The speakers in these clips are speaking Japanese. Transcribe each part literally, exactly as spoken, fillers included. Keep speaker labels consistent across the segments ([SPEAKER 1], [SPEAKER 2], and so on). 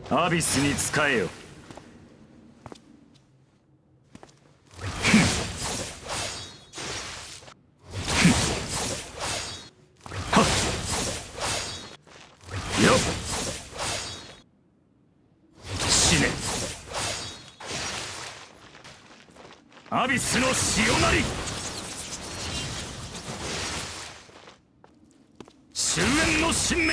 [SPEAKER 1] アビスに仕えよ。はっよっ死ね。アビスの潮なり。終焉の神明。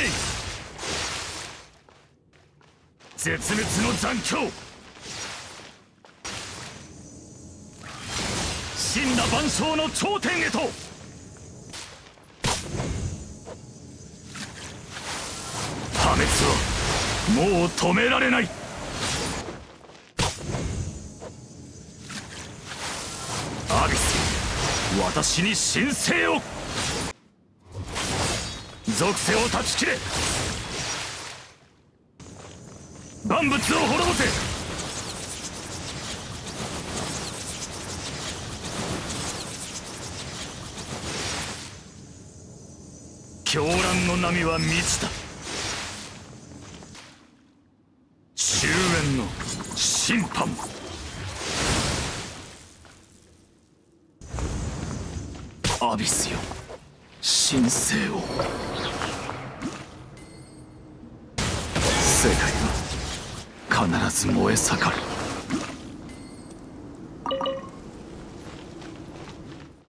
[SPEAKER 1] 絶滅の残響。死んだ万象の頂点へと。破滅はもう止められない。アビス、私に神聖を。属性を断ち切れ。万物を滅ぼせ。狂乱の波は満ちた。終焉の審判。アビスよ、神聖を。世界は必ず燃え盛る。